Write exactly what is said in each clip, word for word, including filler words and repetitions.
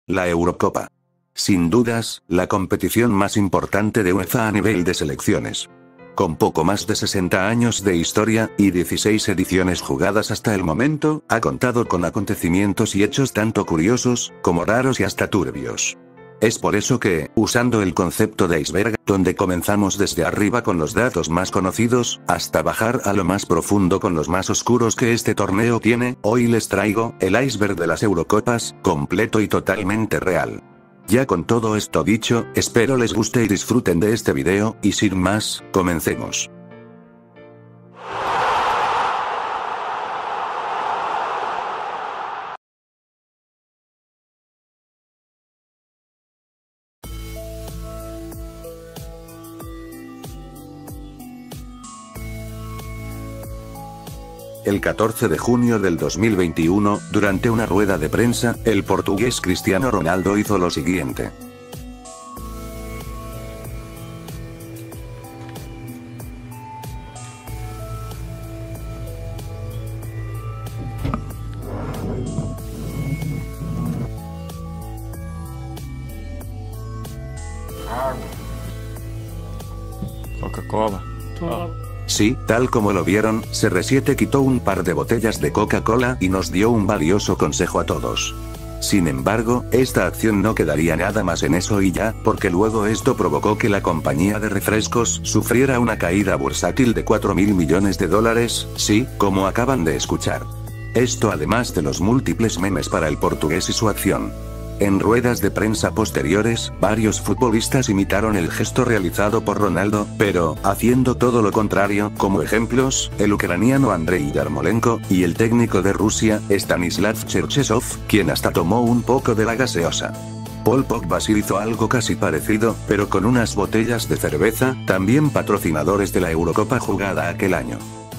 La Eurocopa. Sin dudas, la competición más importante de UEFA a nivel de selecciones. Con poco más de sesenta años de historia, y dieciséis ediciones jugadas hasta el momento, ha contado con acontecimientos y hechos tanto curiosos, como raros y hasta turbios. Es por eso que, usando el concepto de iceberg, donde comenzamos desde arriba con los datos más conocidos, hasta bajar a lo más profundo con los más oscuros que este torneo tiene, hoy les traigo, el iceberg de las Eurocopas, completo y totalmente real. Ya con todo esto dicho, espero les guste y disfruten de este video, y sin más, comencemos. El catorce de junio del dos mil veintiuno, durante una rueda de prensa, el portugués Cristiano Ronaldo hizo lo siguiente. Coca-Cola. Sí, tal como lo vieron, C R siete quitó un par de botellas de Coca-Cola y nos dio un valioso consejo a todos. Sin embargo, esta acción no quedaría nada más en eso y ya, porque luego esto provocó que la compañía de refrescos sufriera una caída bursátil de cuatro mil millones de dólares, sí, como acaban de escuchar. Esto además de los múltiples memes para el portugués y su acción. En ruedas de prensa posteriores, varios futbolistas imitaron el gesto realizado por Ronaldo, pero, haciendo todo lo contrario, como ejemplos, el ucraniano Andrei Yarmolenko, y el técnico de Rusia, Stanislav Cherchesov, quien hasta tomó un poco de la gaseosa. Paul Pogba sí hizo algo casi parecido, pero con unas botellas de cerveza, también patrocinadores de la Eurocopa jugada aquel año.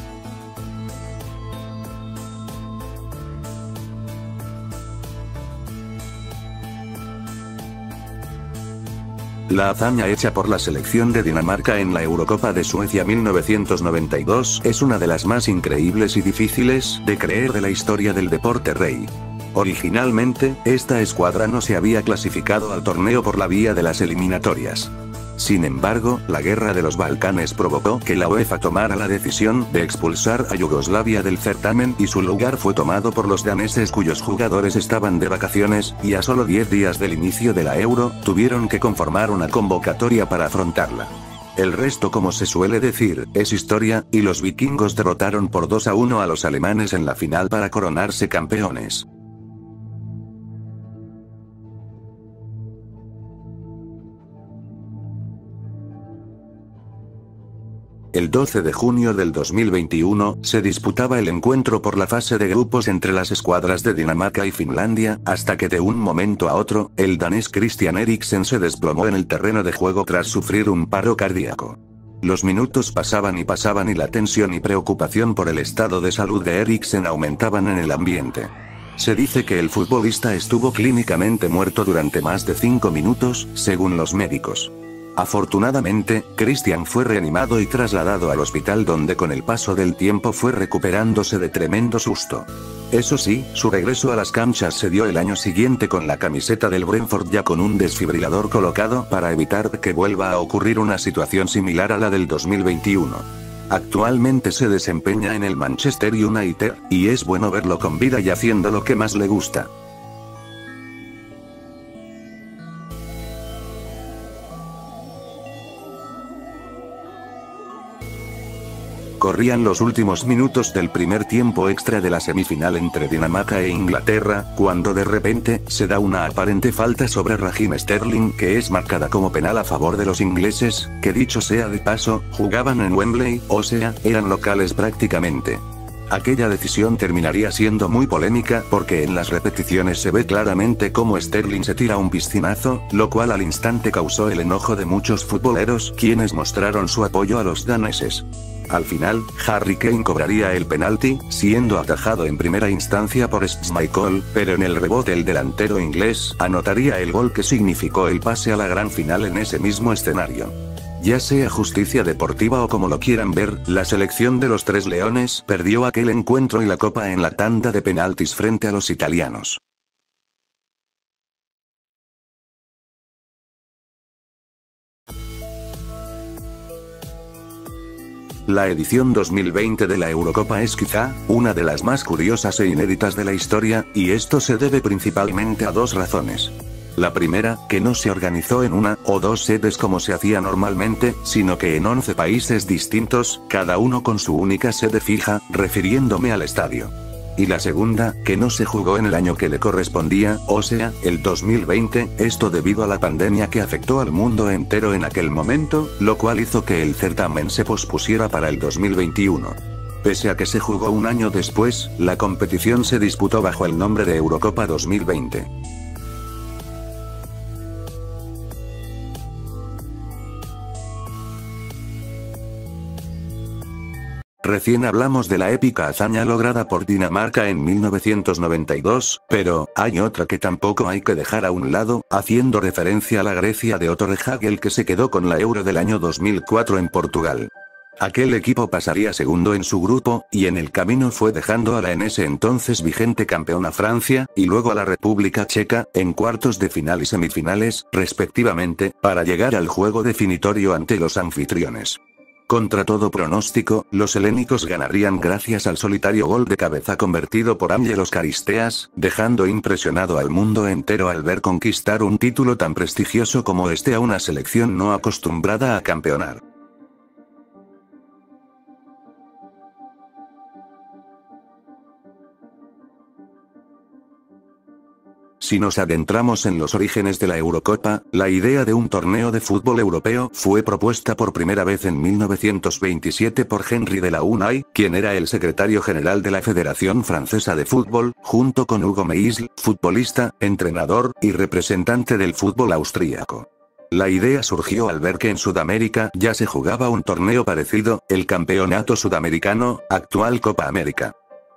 La hazaña hecha por la selección de Dinamarca en la Eurocopa de Suecia mil novecientos noventa y dos es una de las más increíbles y difíciles de creer de la historia del deporte rey. Originalmente, esta escuadra no se había clasificado al torneo por la vía de las eliminatorias. Sin embargo, la guerra de los Balcanes provocó que la UEFA tomara la decisión de expulsar a Yugoslavia del certamen y su lugar fue tomado por los daneses cuyos jugadores estaban de vacaciones, y a solo diez días del inicio de la Euro, tuvieron que conformar una convocatoria para afrontarla. El resto, como se suele decir, es historia, y los vikingos derrotaron por dos a uno a los alemanes en la final para coronarse campeones. El doce de junio del dos mil veintiuno, se disputaba el encuentro por la fase de grupos entre las escuadras de Dinamarca y Finlandia, hasta que de un momento a otro, el danés Christian Eriksen se desplomó en el terreno de juego tras sufrir un paro cardíaco. Los minutos pasaban y pasaban y la tensión y preocupación por el estado de salud de Eriksen aumentaban en el ambiente. Se dice que el futbolista estuvo clínicamente muerto durante más de cinco minutos, según los médicos. Afortunadamente, Christian fue reanimado y trasladado al hospital donde con el paso del tiempo fue recuperándose de tremendo susto. Eso sí, su regreso a las canchas se dio el año siguiente con la camiseta del Brentford ya con un desfibrilador colocado para evitar que vuelva a ocurrir una situación similar a la del dos mil veintiuno. Actualmente se desempeña en el Manchester United, y es bueno verlo con vida y haciendo lo que más le gusta. Corrían los últimos minutos del primer tiempo extra de la semifinal entre Dinamarca e Inglaterra, cuando de repente, se da una aparente falta sobre Raheem Sterling que es marcada como penal a favor de los ingleses, que dicho sea de paso, jugaban en Wembley, o sea, eran locales prácticamente. Aquella decisión terminaría siendo muy polémica porque en las repeticiones se ve claramente cómo Sterling se tira un piscinazo, lo cual al instante causó el enojo de muchos futboleros quienes mostraron su apoyo a los daneses. Al final, Harry Kane cobraría el penalti, siendo atajado en primera instancia por Schmeichel, pero en el rebote el delantero inglés anotaría el gol que significó el pase a la gran final en ese mismo escenario. Ya sea justicia deportiva o como lo quieran ver, la selección de los Tres Leones perdió aquel encuentro y la copa en la tanda de penaltis frente a los italianos. La edición dos mil veinte de la Eurocopa es quizá una de las más curiosas e inéditas de la historia, y esto se debe principalmente a dos razones. La primera, que no se organizó en una o dos sedes como se hacía normalmente, sino que en once países distintos, cada uno con su única sede fija, refiriéndome al estadio. Y la segunda, que no se jugó en el año que le correspondía, o sea, el dos mil veinte, esto debido a la pandemia que afectó al mundo entero en aquel momento, lo cual hizo que el certamen se pospusiera para el dos mil veintiuno. Pese a que se jugó un año después, la competición se disputó bajo el nombre de Eurocopa dos mil veinte. Recién hablamos de la épica hazaña lograda por Dinamarca en mil novecientos noventa y dos, pero hay otra que tampoco hay que dejar a un lado, haciendo referencia a la Grecia de Otto Rehhagel que se quedó con la Euro del año dos mil cuatro en Portugal. Aquel equipo pasaría segundo en su grupo, y en el camino fue dejando a la en ese entonces vigente campeona Francia, y luego a la República Checa, en cuartos de final y semifinales, respectivamente, para llegar al juego definitorio ante los anfitriones. Contra todo pronóstico, los helénicos ganarían gracias al solitario gol de cabeza convertido por Ángelos Caristeas, dejando impresionado al mundo entero al ver conquistar un título tan prestigioso como este a una selección no acostumbrada a campeonar. Si nos adentramos en los orígenes de la Eurocopa, la idea de un torneo de fútbol europeo fue propuesta por primera vez en mil novecientos veintisiete por Henri de la Unai, quien era el secretario general de la Federación Francesa de Fútbol, junto con Hugo Meisl, futbolista, entrenador, y representante del fútbol austríaco. La idea surgió al ver que en Sudamérica ya se jugaba un torneo parecido, el Campeonato Sudamericano, actual Copa América.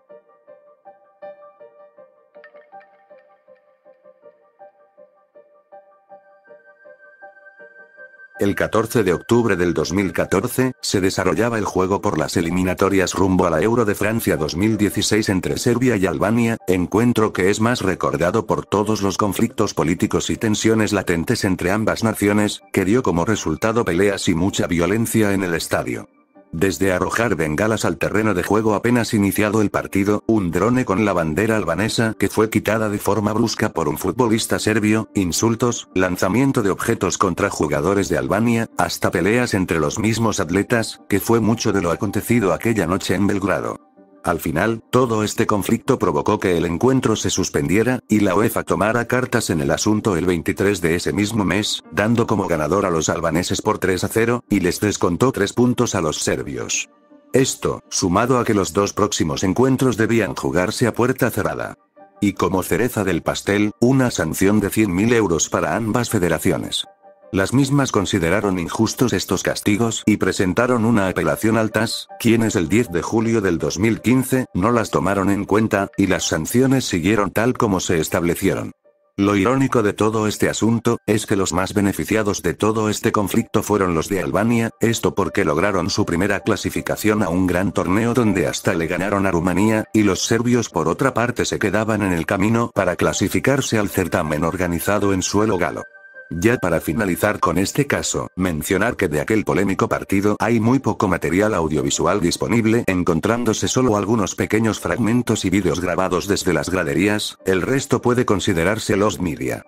El catorce de octubre del dos mil catorce, se desarrollaba el juego por las eliminatorias rumbo a la Euro de Francia dos mil dieciséis entre Serbia y Albania, encuentro que es más recordado por todos los conflictos políticos y tensiones latentes entre ambas naciones, que dio como resultado peleas y mucha violencia en el estadio. Desde arrojar bengalas al terreno de juego apenas iniciado el partido, un drone con la bandera albanesa que fue quitada de forma brusca por un futbolista serbio, insultos, lanzamiento de objetos contra jugadores de Albania, hasta peleas entre los mismos atletas, que fue mucho de lo acontecido aquella noche en Belgrado. Al final, todo este conflicto provocó que el encuentro se suspendiera, y la UEFA tomara cartas en el asunto el veintitrés de ese mismo mes, dando como ganador a los albaneses por tres a cero, y les descontó tres puntos a los serbios. Esto, sumado a que los dos próximos encuentros debían jugarse a puerta cerrada. Y como cereza del pastel, una sanción de cien mil euros para ambas federaciones. Las mismas consideraron injustos estos castigos y presentaron una apelación al T A S, quienes el diez de julio del dos mil quince, no las tomaron en cuenta, y las sanciones siguieron tal como se establecieron. Lo irónico de todo este asunto, es que los más beneficiados de todo este conflicto fueron los de Albania, esto porque lograron su primera clasificación a un gran torneo donde hasta le ganaron a Rumanía, y los serbios por otra parte se quedaban en el camino para clasificarse al certamen organizado en suelo galo. Ya para finalizar con este caso, mencionar que de aquel polémico partido hay muy poco material audiovisual disponible, encontrándose solo algunos pequeños fragmentos y vídeos grabados desde las graderías, el resto puede considerarse lost media.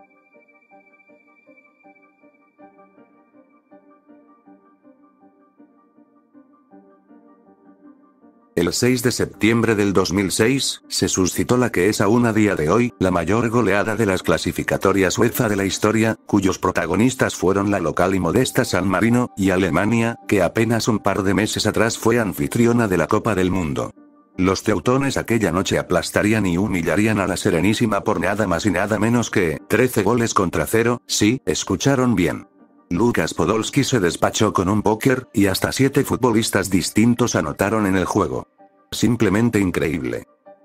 El seis de septiembre del dos mil seis, se suscitó la que es aún a día de hoy, la mayor goleada de las clasificatorias UEFA de la historia, cuyos protagonistas fueron la local y modesta San Marino, y Alemania, que apenas un par de meses atrás fue anfitriona de la Copa del Mundo. Los teutones aquella noche aplastarían y humillarían a la Serenísima por nada más y nada menos que trece goles contra cero, sí, escucharon bien. Lukas Podolski se despachó con un póker, y hasta siete futbolistas distintos anotaron en el juego. Simplemente increíble.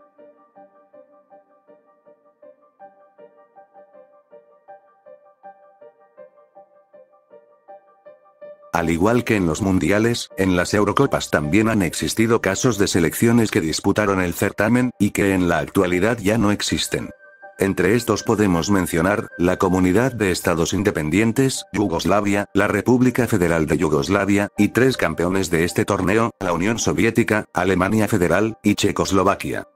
Al igual que en los mundiales, en las Eurocopas también han existido casos de selecciones que disputaron el certamen, y que en la actualidad ya no existen. Entre estos podemos mencionar, la Comunidad de Estados Independientes, Yugoslavia, la República Federal de Yugoslavia, y tres campeones de este torneo, la Unión Soviética, Alemania Federal, y Checoslovaquia.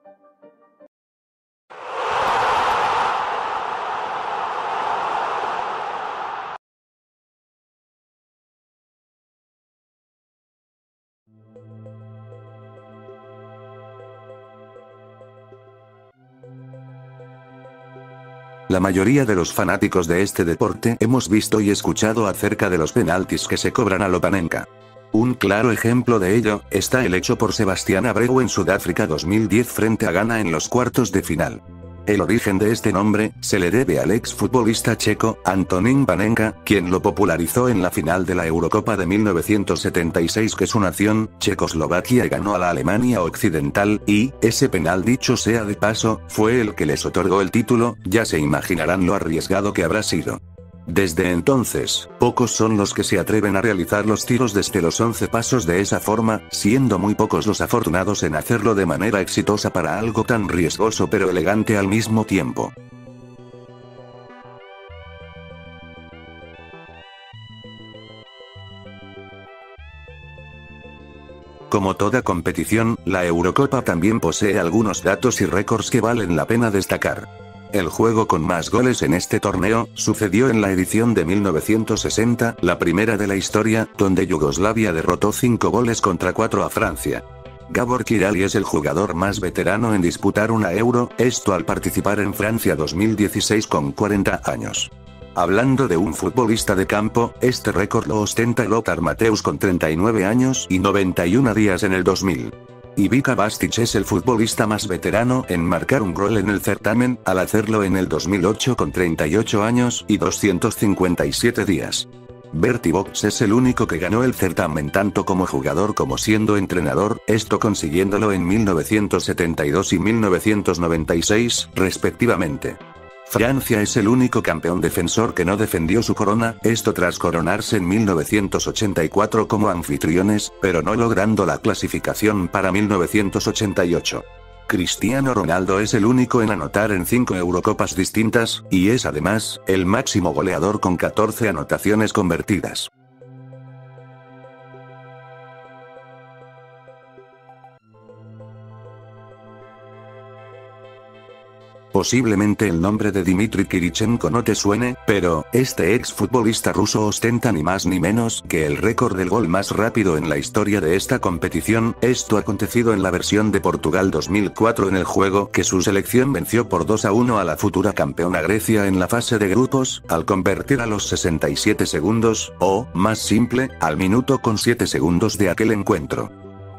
La mayoría de los fanáticos de este deporte hemos visto y escuchado acerca de los penaltis que se cobran a lo Panenka. Un claro ejemplo de ello, está el hecho por Sebastián Abreu en Sudáfrica dos mil diez frente a Ghana en los cuartos de final. El origen de este nombre, se le debe al exfutbolista checo, Antonín Panenka, quien lo popularizó en la final de la Eurocopa de mil novecientos setenta y seis que su nación, Checoslovaquia ganó a la Alemania Occidental, y, ese penal dicho sea de paso, fue el que les otorgó el título, ya se imaginarán lo arriesgado que habrá sido. Desde entonces, pocos son los que se atreven a realizar los tiros desde los once pasos de esa forma, siendo muy pocos los afortunados en hacerlo de manera exitosa para algo tan riesgoso pero elegante al mismo tiempo. Como toda competición, la Eurocopa también posee algunos datos y récords que valen la pena destacar. El juego con más goles en este torneo, sucedió en la edición de mil novecientos sesenta, la primera de la historia, donde Yugoslavia derrotó cinco goles contra cuatro a Francia. Gabor Kiraly es el jugador más veterano en disputar una Euro, esto al participar en Francia dos mil dieciséis con cuarenta años. Hablando de un futbolista de campo, este récord lo ostenta Lothar Matthäus con treinta y nueve años y noventa y uno días en el dos mil. Ivica Bastic es el futbolista más veterano en marcar un gol en el certamen, al hacerlo en el dos mil ocho con treinta y ocho años y doscientos cincuenta y siete días. Berti Vogts es el único que ganó el certamen tanto como jugador como siendo entrenador, esto consiguiéndolo en mil novecientos setenta y dos y mil novecientos noventa y seis, respectivamente. Francia es el único campeón defensor que no defendió su corona, esto tras coronarse en mil novecientos ochenta y cuatro como anfitriones, pero no logrando la clasificación para mil novecientos ochenta y ocho. Cristiano Ronaldo es el único en anotar en cinco Eurocopas distintas, y es además, el máximo goleador con catorce anotaciones convertidas. Posiblemente el nombre de Dmitry Kirichenko no te suene, pero, este exfutbolista ruso ostenta ni más ni menos que el récord del gol más rápido en la historia de esta competición, esto acontecido en la versión de Portugal dos mil cuatro en el juego que su selección venció por dos a uno a la futura campeona Grecia en la fase de grupos, al convertir a los sesenta y siete segundos, o, más simple, al minuto con siete segundos de aquel encuentro.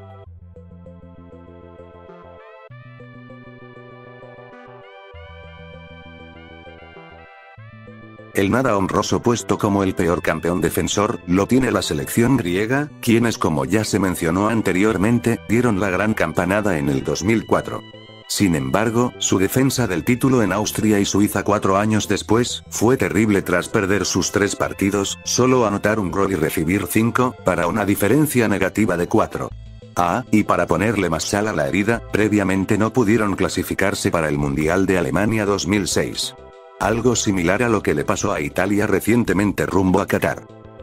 El nada honroso puesto como el peor campeón defensor, lo tiene la selección griega, quienes como ya se mencionó anteriormente, dieron la gran campanada en el dos mil cuatro. Sin embargo, su defensa del título en Austria y Suiza cuatro años después, fue terrible tras perder sus tres partidos, solo anotar un gol y recibir cinco, para una diferencia negativa de cuatro. Ah, y para ponerle más sal a la herida, previamente no pudieron clasificarse para el Mundial de Alemania dos mil seis. Algo similar a lo que le pasó a Italia recientemente rumbo a Qatar.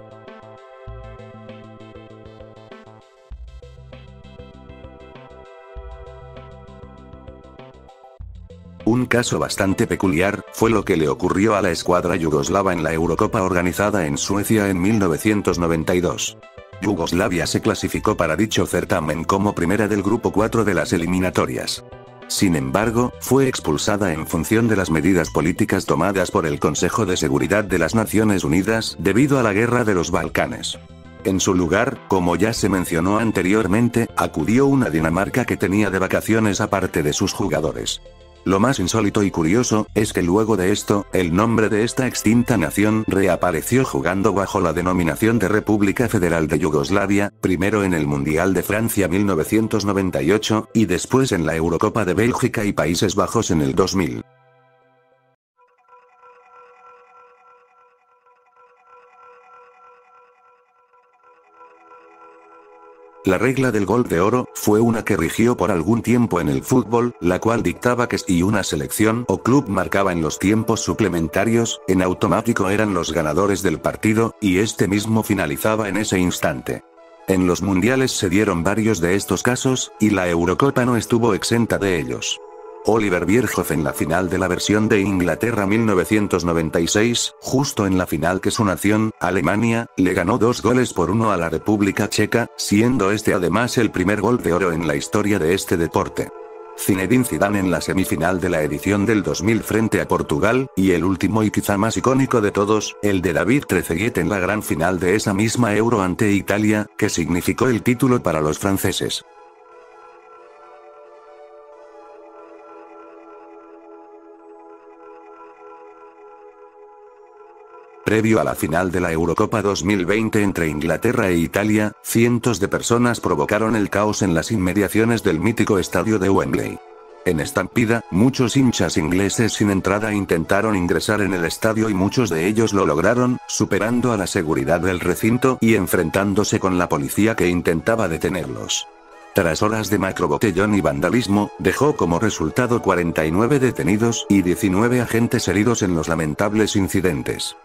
Un caso bastante peculiar, fue lo que le ocurrió a la escuadra yugoslava en la Eurocopa organizada en Suecia en mil novecientos noventa y dos. Yugoslavia se clasificó para dicho certamen como primera del grupo cuatro de las eliminatorias. Sin embargo, fue expulsada en función de las medidas políticas tomadas por el Consejo de Seguridad de las Naciones Unidas debido a la guerra de los Balcanes. En su lugar, como ya se mencionó anteriormente, acudió una Dinamarca que tenía de vacaciones aparte de sus jugadores. Lo más insólito y curioso, es que luego de esto, el nombre de esta extinta nación reapareció jugando bajo la denominación de República Federal de Yugoslavia, primero en el Mundial de Francia mil novecientos noventa y ocho, y después en la Eurocopa de Bélgica y Países Bajos en el dos mil. La regla del gol de oro fue una que rigió por algún tiempo en el fútbol, la cual dictaba que si una selección o club marcaba en los tiempos suplementarios, en automático eran los ganadores del partido, y este mismo finalizaba en ese instante. En los mundiales se dieron varios de estos casos, y la Eurocopa no estuvo exenta de ellos. Oliver Bierhoff en la final de la versión de Inglaterra mil novecientos noventa y seis, justo en la final que su nación, Alemania, le ganó dos goles por uno a la República Checa, siendo este además el primer gol de oro en la historia de este deporte. Zinedine Zidane en la semifinal de la edición del dos mil frente a Portugal, y el último y quizá más icónico de todos, el de David Trezeguet en la gran final de esa misma Euro ante Italia, que significó el título para los franceses. Previo a la final de la Eurocopa dos mil veinte entre Inglaterra e Italia, cientos de personas provocaron el caos en las inmediaciones del mítico estadio de Wembley. En estampida, muchos hinchas ingleses sin entrada intentaron ingresar en el estadio y muchos de ellos lo lograron, superando a la seguridad del recinto y enfrentándose con la policía que intentaba detenerlos. Tras horas de macrobotellón y vandalismo, dejó como resultado cuarenta y nueve detenidos y diecinueve agentes heridos en los lamentables incidentes.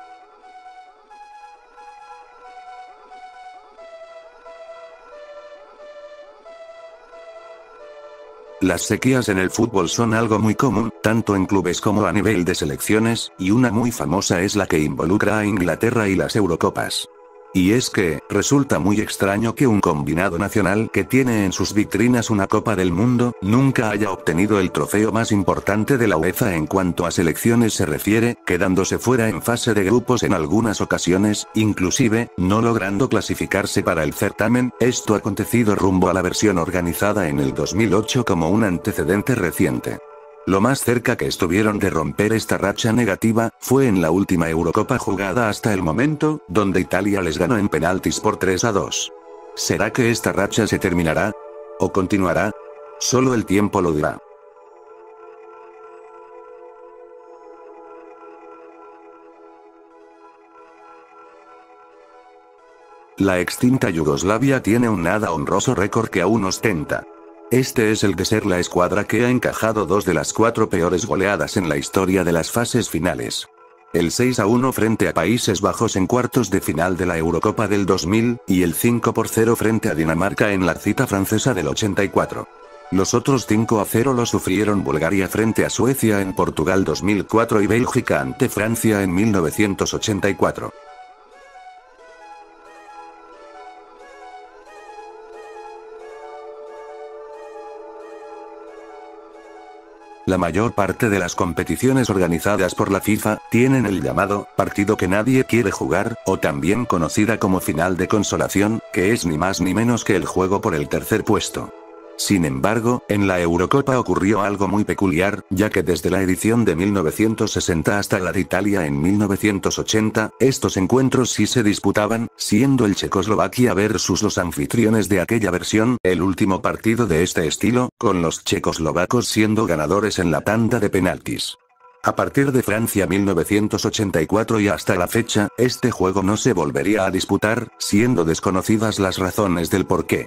Las sequías en el fútbol son algo muy común, tanto en clubes como a nivel de selecciones, y una muy famosa es la que involucra a Inglaterra y las Eurocopas. Y es que, resulta muy extraño que un combinado nacional que tiene en sus vitrinas una Copa del Mundo, nunca haya obtenido el trofeo más importante de la UEFA en cuanto a selecciones se refiere, quedándose fuera en fase de grupos en algunas ocasiones, inclusive, no logrando clasificarse para el certamen, esto acontecido rumbo a la versión organizada en el dos mil ocho como un antecedente reciente. Lo más cerca que estuvieron de romper esta racha negativa, fue en la última Eurocopa jugada hasta el momento, donde Italia les ganó en penaltis por tres a dos. ¿Será que esta racha se terminará? ¿O continuará? Solo el tiempo lo dirá. La extinta Yugoslavia tiene un nada honroso récord que aún ostenta. Este es el de ser la escuadra que ha encajado dos de las cuatro peores goleadas en la historia de las fases finales. El seis a uno frente a Países Bajos en cuartos de final de la Eurocopa del dos mil, y el cinco por cero frente a Dinamarca en la cita francesa del ochenta y cuatro. Los otros cinco a cero lo sufrieron Bulgaria frente a Suecia en Portugal dos mil cuatro y Bélgica ante Francia en mil novecientos ochenta y cuatro. La mayor parte de las competiciones organizadas por la FIFA, tienen el llamado, partido que nadie quiere jugar, o también conocida como final de consolación, que es ni más ni menos que el juego por el tercer puesto. Sin embargo, en la Eurocopa ocurrió algo muy peculiar, ya que desde la edición de mil novecientos sesenta hasta la de Italia en mil novecientos ochenta, estos encuentros sí se disputaban, siendo el Checoslovaquia versus los anfitriones de aquella versión, el último partido de este estilo, con los checoslovacos siendo ganadores en la tanda de penaltis. A partir de Francia mil novecientos ochenta y cuatro y hasta la fecha, este juego no se volvería a disputar, siendo desconocidas las razones del porqué.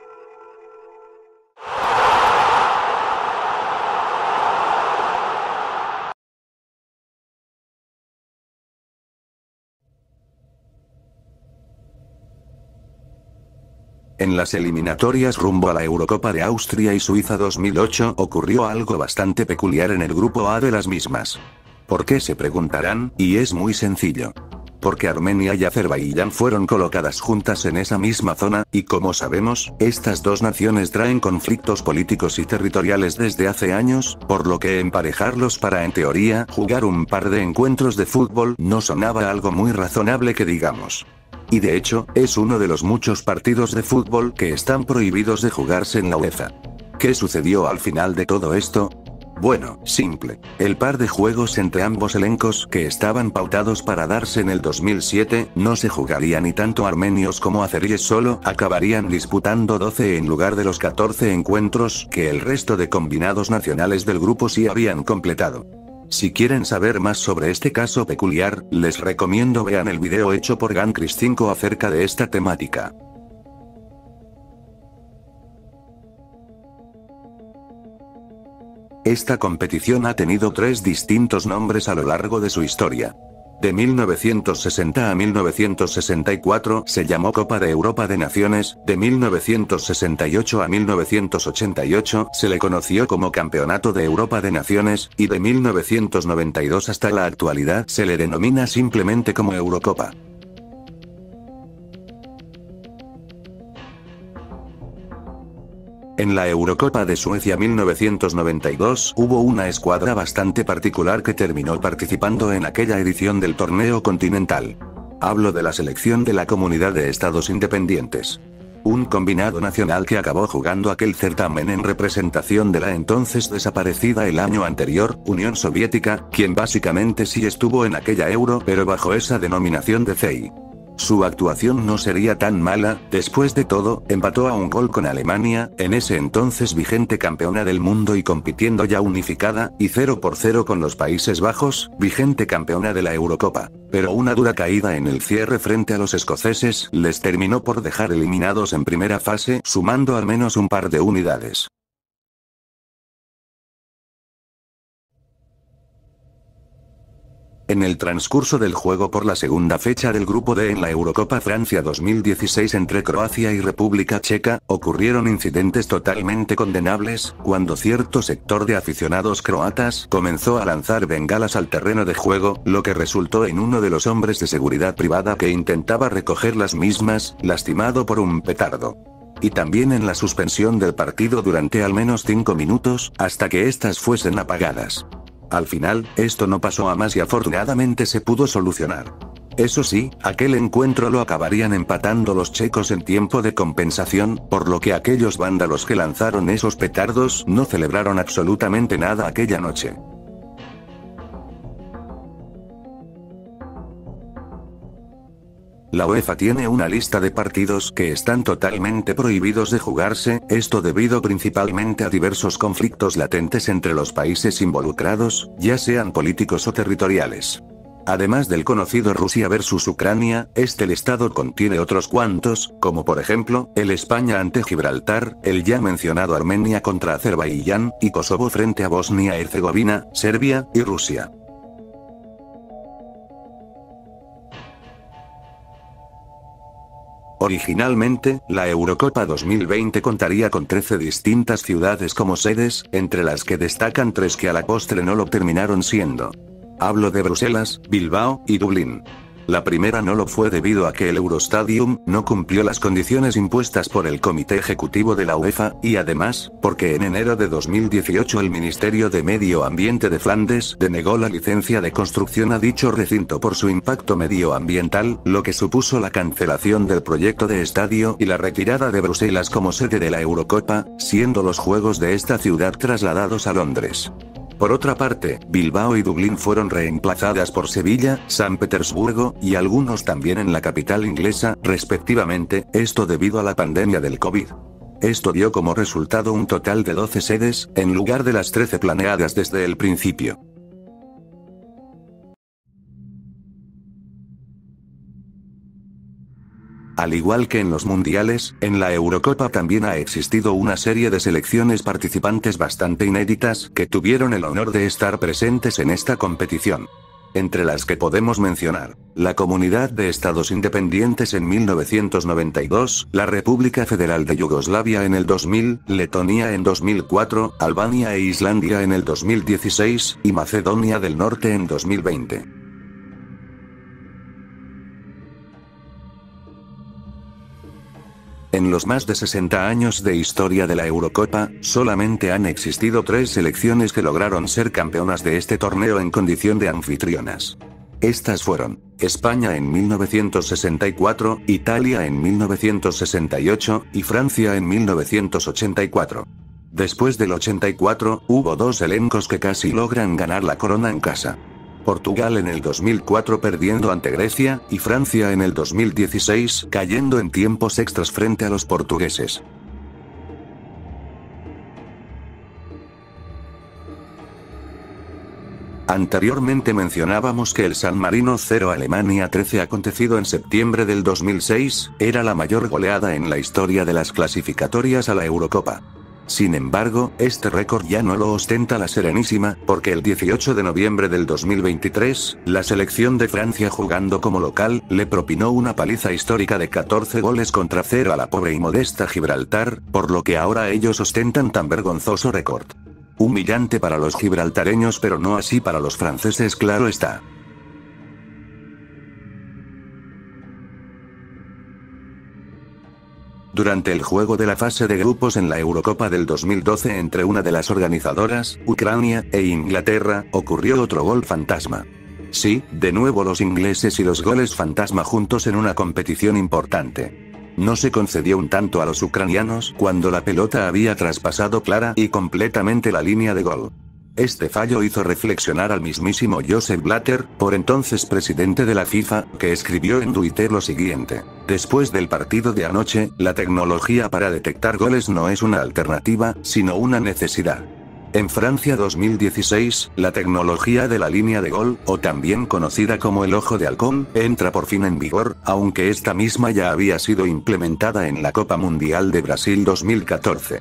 En las eliminatorias rumbo a la Eurocopa de Austria y Suiza dos mil ocho ocurrió algo bastante peculiar en el grupo A de las mismas. ¿Por qué se preguntarán? Y es muy sencillo. Porque Armenia y Azerbaiyán fueron colocadas juntas en esa misma zona, y como sabemos, estas dos naciones traen conflictos políticos y territoriales desde hace años, por lo que emparejarlos para en teoría jugar un par de encuentros de fútbol no sonaba algo muy razonable que digamos. Y de hecho, es uno de los muchos partidos de fútbol que están prohibidos de jugarse en la UEFA. ¿Qué sucedió al final de todo esto? Bueno, simple. El par de juegos entre ambos elencos que estaban pautados para darse en el dos mil siete, no se jugarían y tanto armenios como azeríes solo acabarían disputando doce en lugar de los catorce encuentros que el resto de combinados nacionales del grupo sí habían completado. Si quieren saber más sobre este caso peculiar, les recomiendo vean el video hecho por Gancris cinco acerca de esta temática. Esta competición ha tenido tres distintos nombres a lo largo de su historia. De mil novecientos sesenta a mil novecientos sesenta y cuatro se llamó Copa de Europa de Naciones, de mil novecientos sesenta y ocho a mil novecientos ochenta y ocho se le conoció como Campeonato de Europa de Naciones, y de mil novecientos noventa y dos hasta la actualidad se le denomina simplemente como Eurocopa. En la Eurocopa de Suecia mil novecientos noventa y dos hubo una escuadra bastante particular que terminó participando en aquella edición del torneo continental. Hablo de la selección de la Comunidad de Estados Independientes. Un combinado nacional que acabó jugando aquel certamen en representación de la entonces desaparecida el año anterior, Unión Soviética, quien básicamente sí estuvo en aquella Euro pero bajo esa denominación de C E I. Su actuación no sería tan mala, después de todo, empató a un gol con Alemania, en ese entonces vigente campeona del mundo y compitiendo ya unificada, y cero por cero con los Países Bajos, vigente campeona de la Eurocopa. Pero una dura caída en el cierre frente a los escoceses les terminó por dejar eliminados en primera fase, sumando al menos un par de unidades. En el transcurso del juego por la segunda fecha del Grupo D en la Eurocopa Francia dos mil dieciséis entre Croacia y República Checa, ocurrieron incidentes totalmente condenables, cuando cierto sector de aficionados croatas comenzó a lanzar bengalas al terreno de juego, lo que resultó en uno de los hombres de seguridad privada que intentaba recoger las mismas, lastimado por un petardo. Y también en la suspensión del partido durante al menos cinco minutos, hasta que éstas fuesen apagadas. Al final, esto no pasó a más y afortunadamente se pudo solucionar. Eso sí, aquel encuentro lo acabarían empatando los checos en tiempo de compensación, por lo que aquellos vándalos que lanzaron esos petardos no celebraron absolutamente nada aquella noche. La UEFA tiene una lista de partidos que están totalmente prohibidos de jugarse, esto debido principalmente a diversos conflictos latentes entre los países involucrados, ya sean políticos o territoriales. Además del conocido Rusia versus Ucrania, este listado contiene otros cuantos, como por ejemplo, el España ante Gibraltar, el ya mencionado Armenia contra Azerbaiyán, y Kosovo frente a Bosnia-Herzegovina, Serbia, y Rusia. Originalmente, la Eurocopa dos mil veinte contaría con trece distintas ciudades como sedes, entre las que destacan tres que a la postre no lo terminaron siendo. Hablo de Bruselas, Bilbao, y Dublín. La primera no lo fue debido a que el Eurostadium no cumplió las condiciones impuestas por el Comité Ejecutivo de la UEFA, y además, porque en enero de dos mil dieciocho el Ministerio de Medio Ambiente de Flandes denegó la licencia de construcción a dicho recinto por su impacto medioambiental, lo que supuso la cancelación del proyecto de estadio y la retirada de Bruselas como sede de la Eurocopa, siendo los juegos de esta ciudad trasladados a Londres. Por otra parte, Bilbao y Dublín fueron reemplazadas por Sevilla, San Petersburgo, y algunos también en la capital inglesa, respectivamente, esto debido a la pandemia del COVID. Esto dio como resultado un total de doce sedes, en lugar de las trece planeadas desde el principio. Al igual que en los mundiales, en la Eurocopa también ha existido una serie de selecciones participantes bastante inéditas que tuvieron el honor de estar presentes en esta competición. Entre las que podemos mencionar, la Comunidad de Estados Independientes en mil novecientos noventa y dos, la República Federal de Yugoslavia en el dos mil, Letonia en dos mil cuatro, Albania e Islandia en el dos mil dieciséis, y Macedonia del Norte en dos mil veinte. En los más de sesenta años de historia de la Eurocopa, solamente han existido tres selecciones que lograron ser campeonas de este torneo en condición de anfitrionas. Estas fueron, España en mil novecientos sesenta y cuatro, Italia en mil novecientos sesenta y ocho, y Francia en mil novecientos ochenta y cuatro. Después del ochenta y cuatro, hubo dos elencos que casi logran ganar la corona en casa. Portugal en el dos mil cuatro perdiendo ante Grecia, y Francia en el dos mil dieciséis cayendo en tiempos extras frente a los portugueses. Anteriormente mencionábamos que el San Marino cero Alemania trece acontecido en septiembre del dos mil seis, era la mayor goleada en la historia de las clasificatorias a la Eurocopa. Sin embargo, este récord ya no lo ostenta la Serenísima, porque el dieciocho de noviembre del dos mil veintitrés, la selección de Francia jugando como local, le propinó una paliza histórica de catorce goles contra cero a la pobre y modesta Gibraltar, por lo que ahora ellos ostentan tan vergonzoso récord. Humillante para los gibraltareños, pero no así para los franceses, claro está. Durante el juego de la fase de grupos en la Eurocopa del dos mil doce entre una de las organizadoras, Ucrania, e Inglaterra, ocurrió otro gol fantasma. Sí, de nuevo los ingleses y los goles fantasma juntos en una competición importante. No se concedió un tanto a los ucranianos cuando la pelota había traspasado clara y completamente la línea de gol. Este fallo hizo reflexionar al mismísimo Joseph Blatter, por entonces presidente de la FIFA, que escribió en Twitter lo siguiente: después del partido de anoche, la tecnología para detectar goles no es una alternativa, sino una necesidad. En Francia dos mil dieciséis, la tecnología de la línea de gol, o también conocida como el ojo de halcón, entra por fin en vigor, aunque esta misma ya había sido implementada en la Copa Mundial de Brasil dos mil catorce.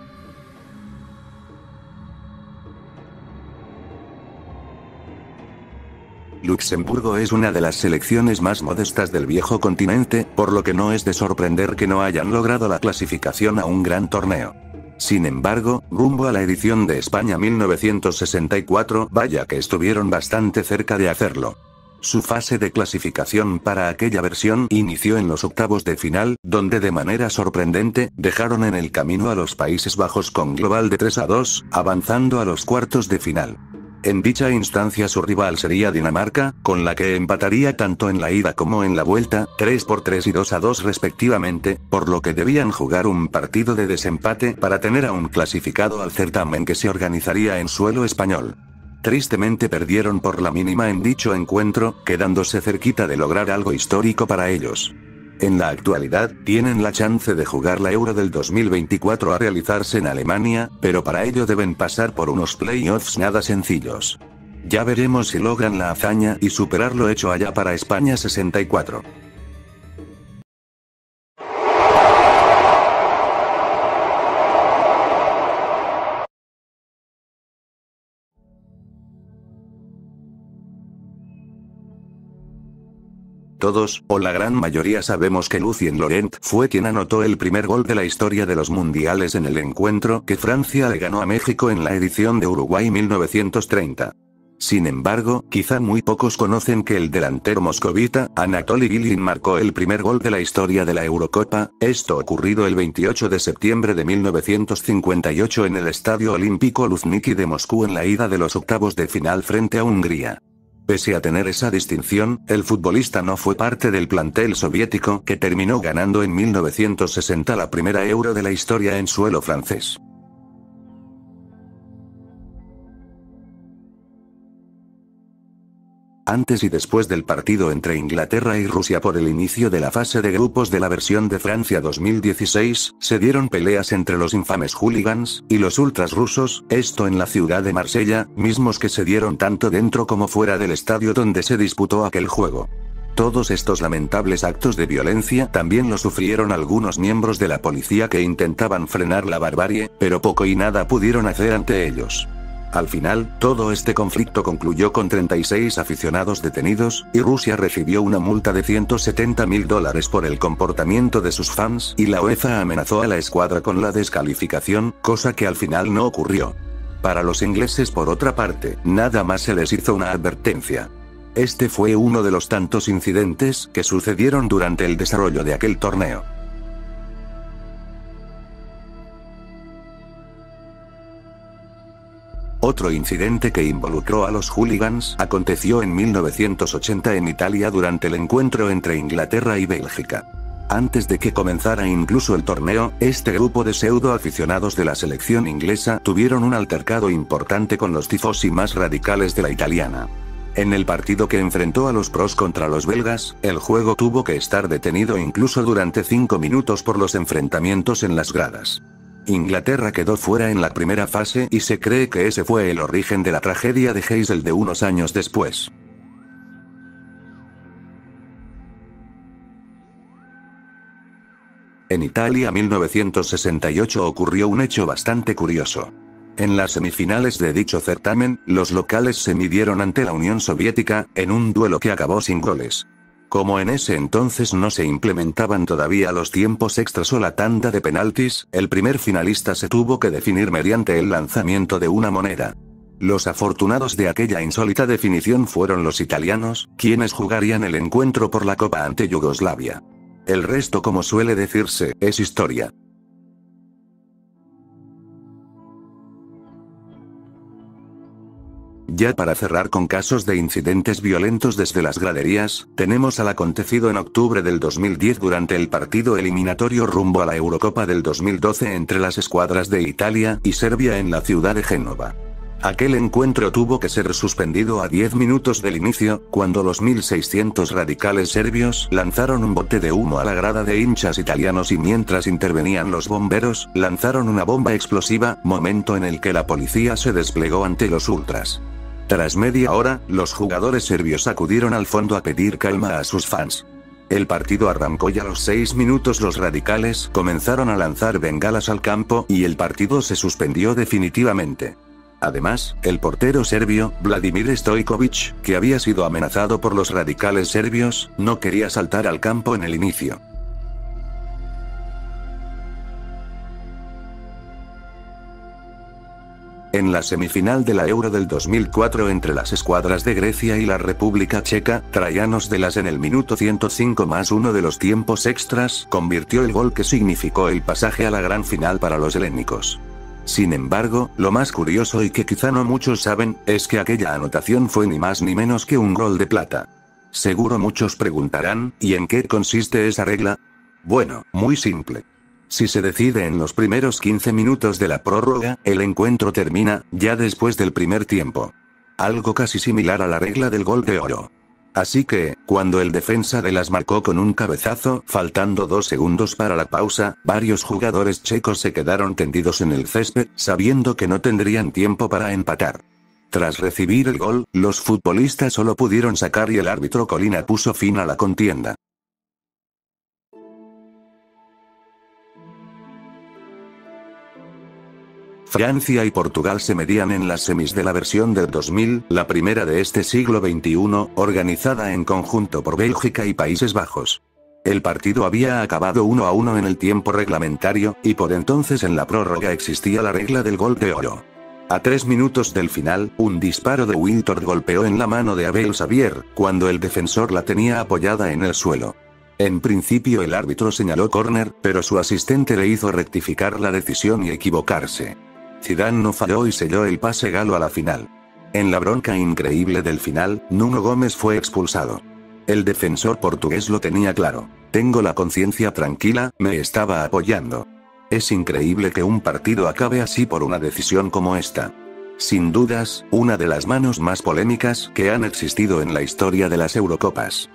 Luxemburgo es una de las selecciones más modestas del viejo continente, por lo que no es de sorprender que no hayan logrado la clasificación a un gran torneo. Sin embargo, rumbo a la edición de España mil novecientos sesenta y cuatro, vaya que estuvieron bastante cerca de hacerlo. Su fase de clasificación para aquella versión inició en los octavos de final, donde de manera sorprendente, dejaron en el camino a los Países Bajos con global de tres a dos, avanzando a los cuartos de final. En dicha instancia su rival sería Dinamarca, con la que empataría tanto en la ida como en la vuelta, tres por tres y dos a dos respectivamente, por lo que debían jugar un partido de desempate para tener a un clasificado al certamen que se organizaría en suelo español. Tristemente perdieron por la mínima en dicho encuentro, quedándose cerquita de lograr algo histórico para ellos. En la actualidad, tienen la chance de jugar la Euro del dos mil veinticuatro a realizarse en Alemania, pero para ello deben pasar por unos playoffs nada sencillos. Ya veremos si logran la hazaña y superar lo hecho allá para España sesenta y cuatro. Todos, o la gran mayoría, sabemos que Lucien Laurent fue quien anotó el primer gol de la historia de los mundiales en el encuentro que Francia le ganó a México en la edición de Uruguay mil novecientos treinta. Sin embargo, quizá muy pocos conocen que el delantero moscovita, Anatoly Gilin, marcó el primer gol de la historia de la Eurocopa, esto ocurrido el veintiocho de septiembre de mil novecientos cincuenta y ocho en el Estadio Olímpico Luzhniki de Moscú en la ida de los octavos de final frente a Hungría. Pese a tener esa distinción, el futbolista no fue parte del plantel soviético que terminó ganando en mil novecientos sesenta la primera Euro de la historia en suelo francés. Antes y después del partido entre Inglaterra y Rusia por el inicio de la fase de grupos de la versión de Francia dos mil dieciséis, se dieron peleas entre los infames hooligans y los ultras rusos, esto en la ciudad de Marsella, mismos que se dieron tanto dentro como fuera del estadio donde se disputó aquel juego. Todos estos lamentables actos de violencia también lo sufrieron algunos miembros de la policía que intentaban frenar la barbarie, pero poco y nada pudieron hacer ante ellos. Al final, todo este conflicto concluyó con treinta y seis aficionados detenidos, y Rusia recibió una multa de ciento setenta mil dólares por el comportamiento de sus fans, y la UEFA amenazó a la escuadra con la descalificación, cosa que al final no ocurrió. Para los ingleses, por otra parte, nada más se les hizo una advertencia. Este fue uno de los tantos incidentes que sucedieron durante el desarrollo de aquel torneo. Otro incidente que involucró a los hooligans aconteció en mil novecientos ochenta en Italia durante el encuentro entre Inglaterra y Bélgica. Antes de que comenzara incluso el torneo, este grupo de pseudo aficionados de la selección inglesa tuvieron un altercado importante con los tifosi más radicales de la italiana. En el partido que enfrentó a los pros contra los belgas, el juego tuvo que estar detenido incluso durante cinco minutos por los enfrentamientos en las gradas. Inglaterra quedó fuera en la primera fase y se cree que ese fue el origen de la tragedia de Heysel de unos años después. En Italia mil novecientos sesenta y ocho ocurrió un hecho bastante curioso. En las semifinales de dicho certamen, los locales se midieron ante la Unión Soviética, en un duelo que acabó sin goles. Como en ese entonces no se implementaban todavía los tiempos extras o la tanda de penaltis, el primer finalista se tuvo que definir mediante el lanzamiento de una moneda. Los afortunados de aquella insólita definición fueron los italianos, quienes jugarían el encuentro por la Copa ante Yugoslavia. El resto, como suele decirse, es historia. Ya para cerrar con casos de incidentes violentos desde las graderías, tenemos al acontecido en octubre del dos mil diez durante el partido eliminatorio rumbo a la Eurocopa del dos mil doce entre las escuadras de Italia y Serbia en la ciudad de Génova. Aquel encuentro tuvo que ser suspendido a diez minutos del inicio, cuando los mil seiscientos radicales serbios lanzaron un bote de humo a la grada de hinchas italianos y mientras intervenían los bomberos, lanzaron una bomba explosiva, momento en el que la policía se desplegó ante los ultras. Tras media hora, los jugadores serbios acudieron al fondo a pedir calma a sus fans. El partido arrancó y a los seis minutos los radicales comenzaron a lanzar bengalas al campo y el partido se suspendió definitivamente. Además, el portero serbio, Vladimir Stojković, que había sido amenazado por los radicales serbios, no quería saltar al campo en el inicio. En la semifinal de la Euro del dos mil cuatro entre las escuadras de Grecia y la República Checa, Traianos Delas en el minuto ciento cinco más uno de los tiempos extras convirtió el gol que significó el pasaje a la gran final para los helénicos. Sin embargo, lo más curioso y que quizá no muchos saben, es que aquella anotación fue ni más ni menos que un gol de plata. Seguro muchos preguntarán, ¿y en qué consiste esa regla? Bueno, muy simple. Si se decide en los primeros quince minutos de la prórroga, el encuentro termina, ya después del primer tiempo. Algo casi similar a la regla del gol de oro. Así que, cuando el defensa de las marcó con un cabezazo, faltando dos segundos para la pausa, varios jugadores checos se quedaron tendidos en el césped, sabiendo que no tendrían tiempo para empatar. Tras recibir el gol, los futbolistas solo pudieron sacar y el árbitro Colina puso fin a la contienda. Francia y Portugal se medían en las semis de la versión del dos mil, la primera de este siglo veintiuno, organizada en conjunto por Bélgica y Países Bajos. El partido había acabado uno a uno en el tiempo reglamentario, y por entonces en la prórroga existía la regla del gol de oro. A tres minutos del final, un disparo de Wiltord golpeó en la mano de Abel Xavier, cuando el defensor la tenía apoyada en el suelo. En principio el árbitro señaló córner, pero su asistente le hizo rectificar la decisión y equivocarse. Zidane no falló y selló el pase galo a la final. En la bronca increíble del final, Nuno Gómez fue expulsado. El defensor portugués lo tenía claro. Tengo la conciencia tranquila, me estaba apoyando. Es increíble que un partido acabe así por una decisión como esta. Sin dudas, una de las manos más polémicas que han existido en la historia de las Eurocopas.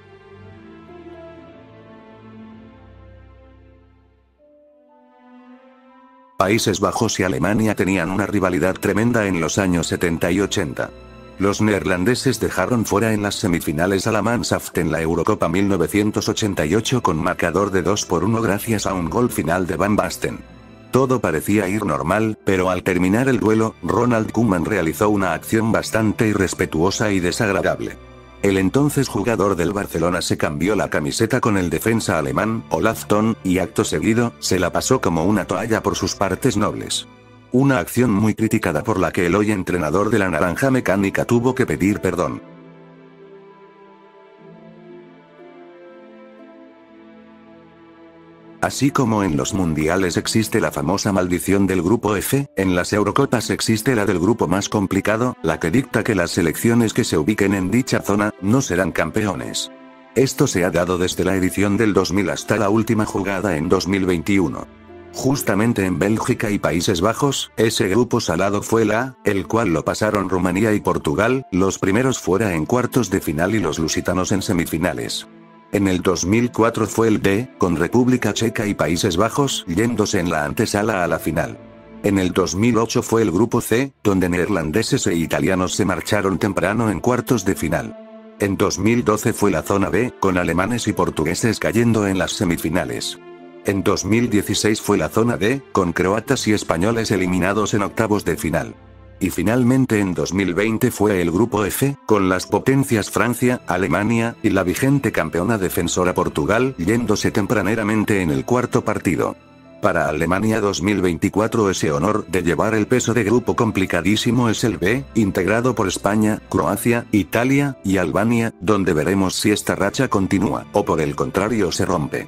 Países Bajos y Alemania tenían una rivalidad tremenda en los años setenta y ochenta. Los neerlandeses dejaron fuera en las semifinales a la Mannschaft en la Eurocopa mil novecientos ochenta y ocho con marcador de dos por uno gracias a un gol final de Van Basten. Todo parecía ir normal, pero al terminar el duelo, Ronald Koeman realizó una acción bastante irrespetuosa y desagradable. El entonces jugador del Barcelona se cambió la camiseta con el defensa alemán, Olaf Thon, y acto seguido, se la pasó como una toalla por sus partes nobles. Una acción muy criticada por la que el hoy entrenador de la Naranja Mecánica tuvo que pedir perdón. Así como en los mundiales existe la famosa maldición del grupo F, en las Eurocopas existe la del grupo más complicado, la que dicta que las selecciones que se ubiquen en dicha zona, no serán campeones. Esto se ha dado desde la edición del dos mil hasta la última jugada en dos mil veintiuno. Justamente en Bélgica y Países Bajos, ese grupo salado fue el A, el cual lo pasaron Rumanía y Portugal, los primeros fuera en cuartos de final y los lusitanos en semifinales. En el dos mil cuatro fue el D, con República Checa y Países Bajos yéndose en la antesala a la final. En el dos mil ocho fue el grupo C, donde neerlandeses e italianos se marcharon temprano en cuartos de final. En dos mil doce fue la zona B, con alemanes y portugueses cayendo en las semifinales. En dos mil dieciséis fue la zona D, con croatas y españoles eliminados en octavos de final. Y finalmente en dos mil veinte fue el grupo F, con las potencias Francia, Alemania, y la vigente campeona defensora Portugal, yéndose tempraneramente en el cuarto partido. Para Alemania dos mil veinticuatro ese honor de llevar el peso de grupo complicadísimo es el B, integrado por España, Croacia, Italia, y Albania, donde veremos si esta racha continúa, o por el contrario se rompe.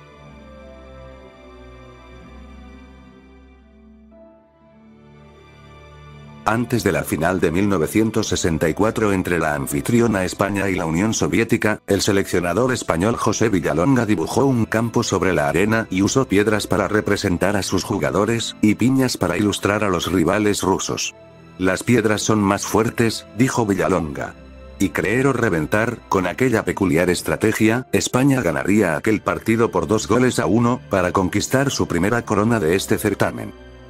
Antes de la final de mil novecientos sesenta y cuatro entre la anfitriona España y la Unión Soviética, el seleccionador español José Villalonga dibujó un campo sobre la arena y usó piedras para representar a sus jugadores, y piñas para ilustrar a los rivales rusos. Las piedras son más fuertes, dijo Villalonga. Y creer o reventar, con aquella peculiar estrategia, España ganaría aquel partido por dos goles a uno, para conquistar su primera corona de este certamen.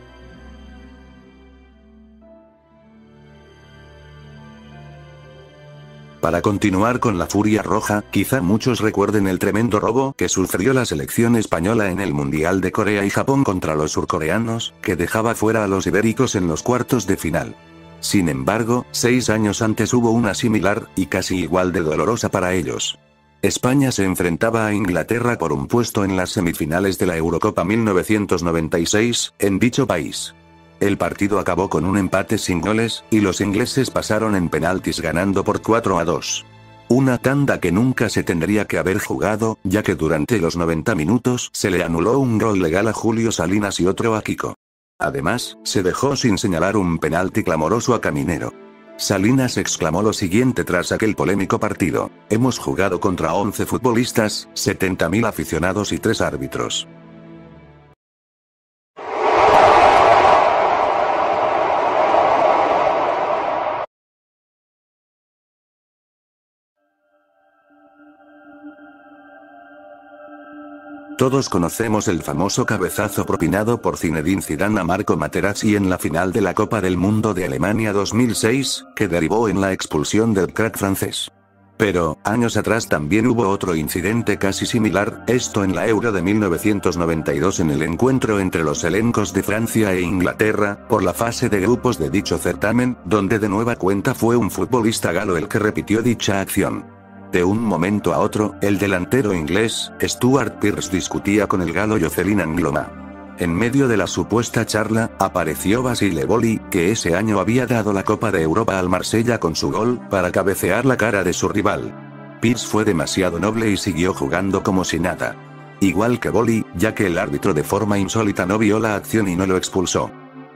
Para continuar con la furia roja, quizá muchos recuerden el tremendo robo que sufrió la selección española en el Mundial de Corea y Japón contra los surcoreanos, que dejaba fuera a los ibéricos en los cuartos de final. Sin embargo, seis años antes hubo una similar, y casi igual de dolorosa para ellos. España se enfrentaba a Inglaterra por un puesto en las semifinales de la Eurocopa mil novecientos noventa y seis, en dicho país. El partido acabó con un empate sin goles, y los ingleses pasaron en penaltis ganando por cuatro a dos. Una tanda que nunca se tendría que haber jugado, ya que durante los noventa minutos se le anuló un gol legal a Julio Salinas y otro a Kiko. Además, se dejó sin señalar un penalti clamoroso a Caminero. Salinas exclamó lo siguiente tras aquel polémico partido: hemos jugado contra once futbolistas, setenta mil aficionados y tres árbitros. Todos conocemos el famoso cabezazo propinado por Zinedine Zidane a Marco Materazzi en la final de la Copa del Mundo de Alemania dos mil seis, que derivó en la expulsión del crack francés. Pero, años atrás también hubo otro incidente casi similar, esto en la Euro de mil novecientos noventa y dos en el encuentro entre los elencos de Francia e Inglaterra, por la fase de grupos de dicho certamen, donde de nueva cuenta fue un futbolista galo el que repitió dicha acción. De un momento a otro, el delantero inglés, Stuart Pearce, discutía con el galo Jocelyn Angloma. En medio de la supuesta charla, apareció Basile Boli, que ese año había dado la Copa de Europa al Marsella con su gol, para cabecear la cara de su rival. Pearce fue demasiado noble y siguió jugando como si nada. Igual que Boli, ya que el árbitro de forma insólita no vio la acción y no lo expulsó.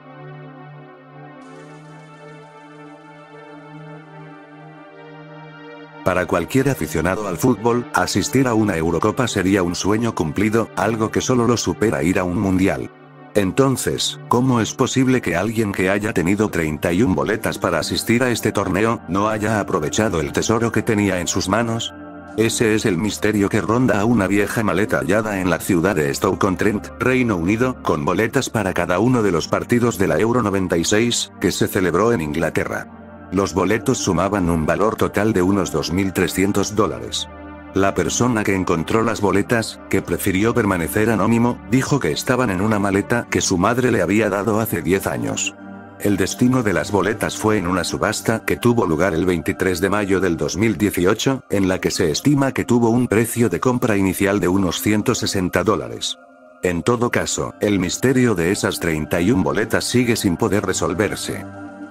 Para cualquier aficionado al fútbol, asistir a una Eurocopa sería un sueño cumplido, algo que solo lo supera ir a un mundial. Entonces, ¿cómo es posible que alguien que haya tenido treinta y una boletas para asistir a este torneo, no haya aprovechado el tesoro que tenía en sus manos? Ese es el misterio que ronda a una vieja maleta hallada en la ciudad de Stoke-on-Trent, Reino Unido, con boletas para cada uno de los partidos de la Euro noventa y seis, que se celebró en Inglaterra. Los boletos sumaban un valor total de unos dos mil trescientos dólares. La persona que encontró las boletas, que prefirió permanecer anónimo, dijo que estaban en una maleta que su madre le había dado hace diez años. El destino de las boletas fue en una subasta que tuvo lugar el veintitrés de mayo del dos mil dieciocho, en la que se estima que tuvo un precio de compra inicial de unos ciento sesenta dólares. En todo caso, el misterio de esas treinta y una boletas sigue sin poder resolverse.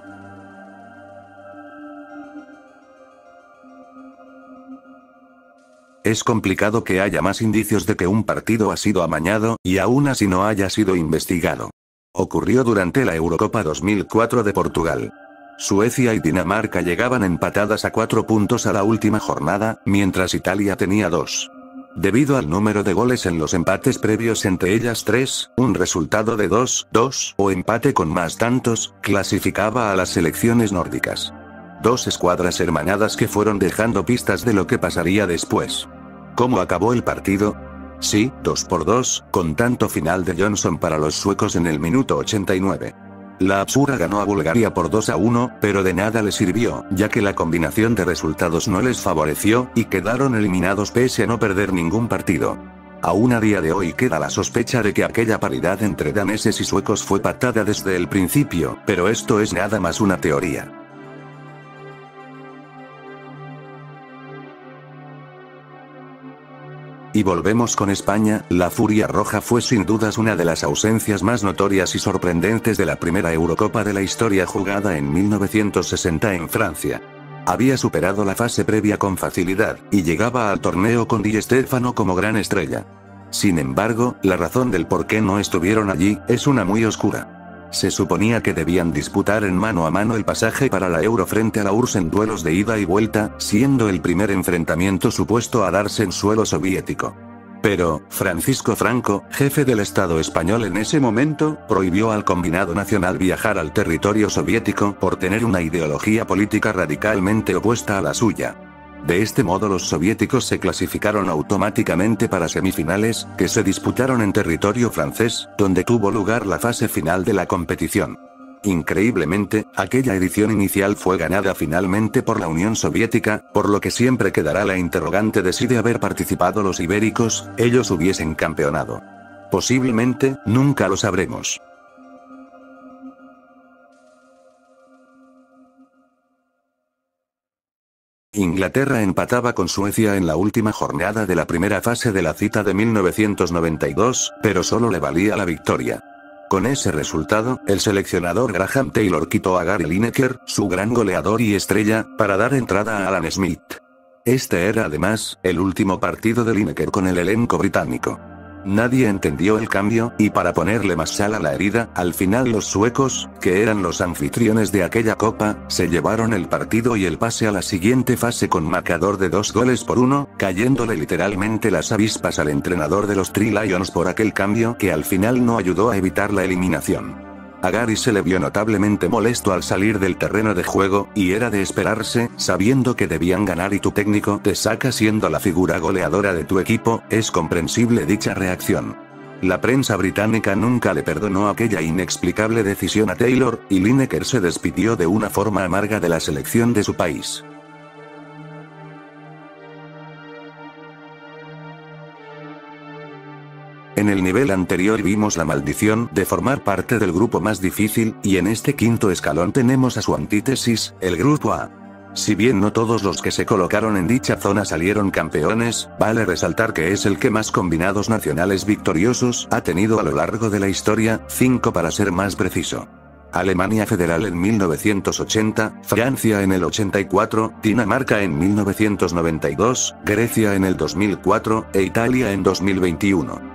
Es complicado que haya más indicios de que un partido ha sido amañado, y aún así no haya sido investigado. Ocurrió durante la Eurocopa dos mil cuatro de Portugal. Suecia y Dinamarca llegaban empatadas a cuatro puntos a la última jornada, mientras Italia tenía dos. Debido al número de goles en los empates previos entre ellas tres, un resultado de dos dos o empate con más tantos, clasificaba a las selecciones nórdicas. Dos escuadras hermanadas que fueron dejando pistas de lo que pasaría después. ¿Cómo acabó el partido? Sí, dos por dos, con tanto final de Johnson para los suecos en el minuto ochenta y nueve. La Apsura ganó a Bulgaria por dos a uno, pero de nada le sirvió, ya que la combinación de resultados no les favoreció, y quedaron eliminados pese a no perder ningún partido. Aún a día de hoy queda la sospecha de que aquella paridad entre daneses y suecos fue pactada desde el principio, pero esto es nada más una teoría. Y volvemos con España. La Furia Roja fue sin dudas una de las ausencias más notorias y sorprendentes de la primera Eurocopa de la historia jugada en mil novecientos sesenta en Francia. Había superado la fase previa con facilidad, y llegaba al torneo con Di Stéfano como gran estrella. Sin embargo, la razón del por qué no estuvieron allí, es una muy oscura. Se suponía que debían disputar en mano a mano el pasaje para la Euro frente a la U R S S en duelos de ida y vuelta, siendo el primer enfrentamiento supuesto a darse en suelo soviético. Pero, Francisco Franco, jefe del Estado español en ese momento, prohibió al combinado nacional viajar al territorio soviético por tener una ideología política radicalmente opuesta a la suya. De este modo los soviéticos se clasificaron automáticamente para semifinales, que se disputaron en territorio francés, donde tuvo lugar la fase final de la competición. Increíblemente, aquella edición inicial fue ganada finalmente por la Unión Soviética, por lo que siempre quedará la interrogante de si de haber participado los ibéricos, ellos hubiesen campeonado. Posiblemente, nunca lo sabremos. Inglaterra empataba con Suecia en la última jornada de la primera fase de la cita de mil novecientos noventa y dos, pero solo le valía la victoria. Con ese resultado, el seleccionador Graham Taylor quitó a Gary Lineker, su gran goleador y estrella, para dar entrada a Alan Smith. Este era además, el último partido de Lineker con el elenco británico. Nadie entendió el cambio, y para ponerle más sal a la herida, al final los suecos, que eran los anfitriones de aquella copa, se llevaron el partido y el pase a la siguiente fase con marcador de dos goles por uno, cayéndole literalmente las avispas al entrenador de los Three Lions por aquel cambio que al final no ayudó a evitar la eliminación. A Gary se le vio notablemente molesto al salir del terreno de juego, y era de esperarse, sabiendo que debían ganar y tu técnico te saca siendo la figura goleadora de tu equipo, es comprensible dicha reacción. La prensa británica nunca le perdonó aquella inexplicable decisión a Taylor, y Lineker se despidió de una forma amarga de la selección de su país. En el nivel anterior vimos la maldición de formar parte del grupo más difícil, y en este quinto escalón tenemos a su antítesis, el grupo A. Si bien no todos los que se colocaron en dicha zona salieron campeones, vale resaltar que es el que más combinados nacionales victoriosos ha tenido a lo largo de la historia, cinco para ser más preciso. Alemania Federal en mil novecientos ochenta, Francia en el ochenta y cuatro, Dinamarca en mil novecientos noventa y dos, Grecia en el dos mil cuatro, e Italia en dos mil veintiuno.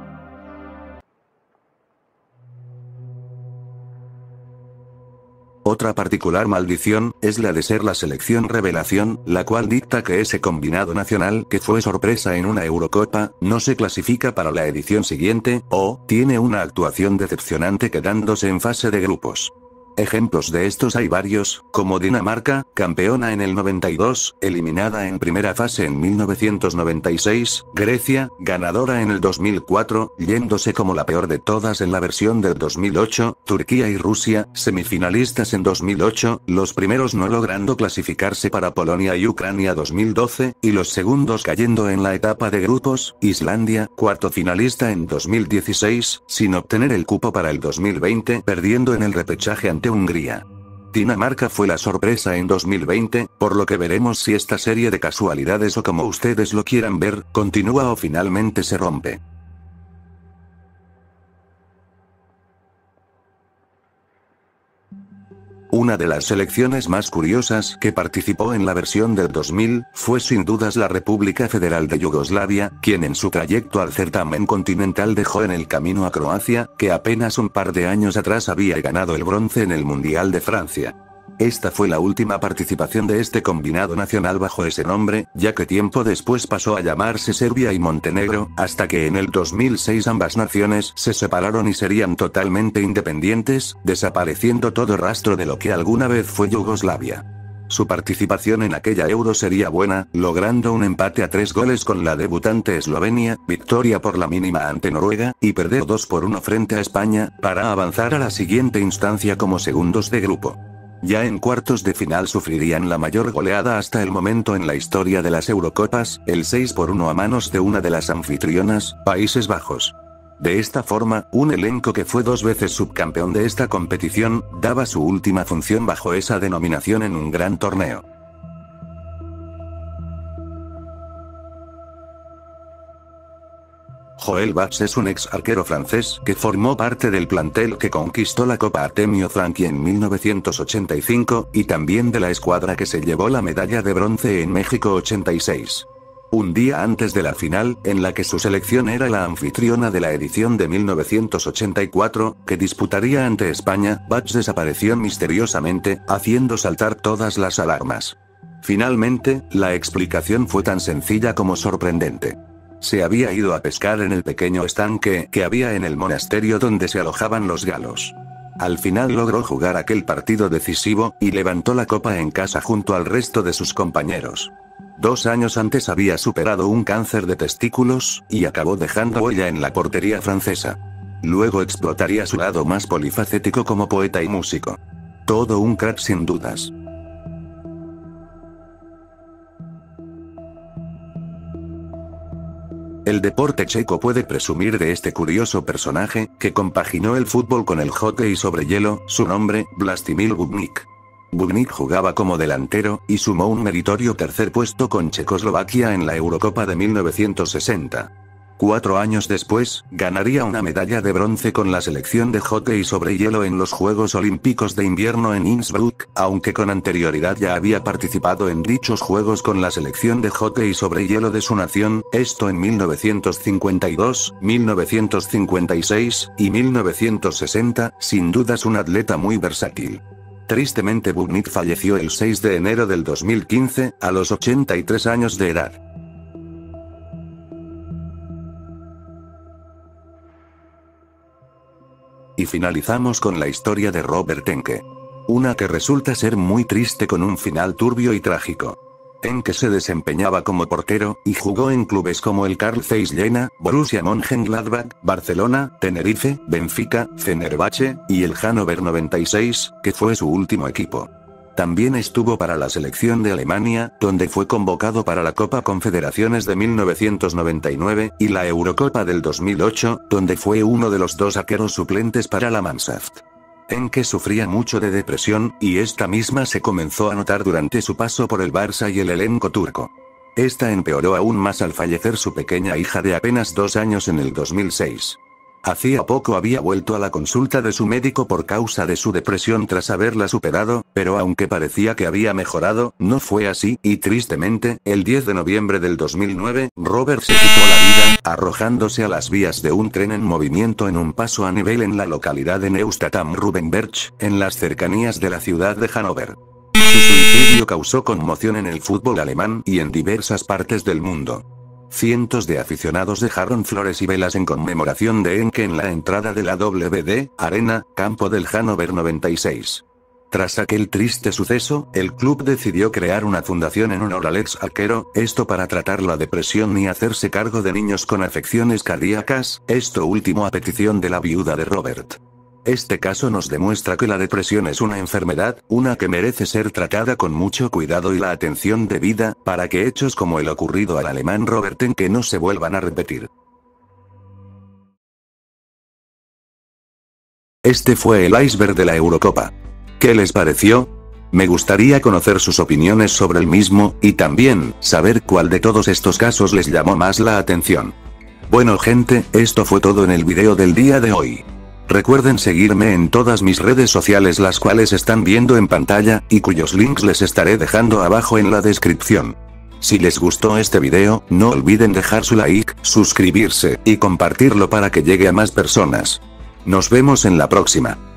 Otra particular maldición, es la de ser la selección revelación, la cual dicta que ese combinado nacional que fue sorpresa en una Eurocopa, no se clasifica para la edición siguiente, o, tiene una actuación decepcionante quedándose en fase de grupos. Ejemplos de estos hay varios, como Dinamarca, campeona en el noventa y dos, eliminada en primera fase en mil novecientos noventa y seis, Grecia, ganadora en el dos mil cuatro, yéndose como la peor de todas en la versión del dos mil ocho, Turquía y Rusia, semifinalistas en dos mil ocho, los primeros no logrando clasificarse para Polonia y Ucrania dos mil doce, y los segundos cayendo en la etapa de grupos, Islandia, cuarto finalista en dos mil dieciséis, sin obtener el cupo para el dos mil veinte, perdiendo en el repechaje ante Hungría. Dinamarca fue la sorpresa en dos mil veinte, por lo que veremos si esta serie de casualidades o como ustedes lo quieran ver, continúa o finalmente se rompe. Una de las selecciones más curiosas que participó en la versión del dos mil, fue sin dudas la República Federal de Yugoslavia, quien en su trayecto al certamen continental dejó en el camino a Croacia, que apenas un par de años atrás había ganado el bronce en el Mundial de Francia. Esta fue la última participación de este combinado nacional bajo ese nombre, ya que tiempo después pasó a llamarse Serbia y Montenegro, hasta que en el dos mil seis ambas naciones se separaron y serían totalmente independientes, desapareciendo todo rastro de lo que alguna vez fue Yugoslavia. Su participación en aquella Euro sería buena, logrando un empate a tres goles con la debutante Eslovenia, victoria por la mínima ante Noruega, y perder dos por uno frente a España, para avanzar a la siguiente instancia como segundos de grupo. Ya en cuartos de final sufrirían la mayor goleada hasta el momento en la historia de las Eurocopas, el seis por uno a manos de una de las anfitrionas, Países Bajos. De esta forma, un elenco que fue dos veces subcampeón de esta competición, daba su última función bajo esa denominación en un gran torneo. Joël Bats es un ex arquero francés que formó parte del plantel que conquistó la Copa Artemio Franchi en mil novecientos ochenta y cinco, y también de la escuadra que se llevó la medalla de bronce en México ochenta y seis. Un día antes de la final, en la que su selección era la anfitriona de la edición de mil novecientos ochenta y cuatro, que disputaría ante España, Bats desapareció misteriosamente, haciendo saltar todas las alarmas. Finalmente, la explicación fue tan sencilla como sorprendente. Se había ido a pescar en el pequeño estanque que había en el monasterio donde se alojaban los galos. Al final logró jugar aquel partido decisivo, y levantó la copa en casa junto al resto de sus compañeros. Dos años antes había superado un cáncer de testículos, y acabó dejando huella en la portería francesa. Luego explotaría su lado más polifacético como poeta y músico. Todo un crack sin dudas. El deporte checo puede presumir de este curioso personaje, que compaginó el fútbol con el hockey sobre hielo, su nombre, Vlastimil Bubník. Bubník jugaba como delantero, y sumó un meritorio tercer puesto con Checoslovaquia en la Eurocopa de mil novecientos sesenta. Cuatro años después, ganaría una medalla de bronce con la selección de hockey sobre hielo en los Juegos Olímpicos de Invierno en Innsbruck, aunque con anterioridad ya había participado en dichos Juegos con la selección de hockey sobre hielo de su nación, esto en mil novecientos cincuenta y dos, mil novecientos cincuenta y seis, y mil novecientos sesenta, sin dudas un atleta muy versátil. Tristemente Bubník falleció el seis de enero del dos mil quince, a los ochenta y tres años de edad. Y finalizamos con la historia de Robert Enke. Una que resulta ser muy triste con un final turbio y trágico. Enke se desempeñaba como portero, y jugó en clubes como el Carl Zeiss Jena, Borussia Mönchengladbach, Barcelona, Tenerife, Benfica, Fenerbahce, y el Hannover noventa y seis, que fue su último equipo. También estuvo para la selección de Alemania, donde fue convocado para la Copa Confederaciones de mil novecientos noventa y nueve, y la Eurocopa del dos mil ocho, donde fue uno de los dos arqueros suplentes para la Mannschaft. Enke sufría mucho de depresión, y esta misma se comenzó a notar durante su paso por el Barça y el elenco turco. Esta empeoró aún más al fallecer su pequeña hija de apenas dos años en el dos mil seis. Hacía poco había vuelto a la consulta de su médico por causa de su depresión tras haberla superado, pero aunque parecía que había mejorado, no fue así, y tristemente, el diez de noviembre del dos mil nueve, Robert se quitó la vida, arrojándose a las vías de un tren en movimiento en un paso a nivel en la localidad de Neustadt am Rübenberg, en las cercanías de la ciudad de Hannover. Su suicidio causó conmoción en el fútbol alemán y en diversas partes del mundo. Cientos de aficionados dejaron flores y velas en conmemoración de Enke en la entrada de la W D Arena, campo del Hannover noventa y seis. Tras aquel triste suceso, el club decidió crear una fundación en honor al ex arquero, esto para tratar la depresión y hacerse cargo de niños con afecciones cardíacas, esto último a petición de la viuda de Robert. Este caso nos demuestra que la depresión es una enfermedad, una que merece ser tratada con mucho cuidado y la atención debida, para que hechos como el ocurrido al alemán Robert Enke no se vuelvan a repetir. Este fue el iceberg de la Eurocopa. ¿Qué les pareció? Me gustaría conocer sus opiniones sobre el mismo, y también, saber cuál de todos estos casos les llamó más la atención. Bueno gente, esto fue todo en el video del día de hoy. Recuerden seguirme en todas mis redes sociales, las cuales están viendo en pantalla, y cuyos links les estaré dejando abajo en la descripción. Si les gustó este video, no olviden dejar su like, suscribirse, y compartirlo para que llegue a más personas. Nos vemos en la próxima.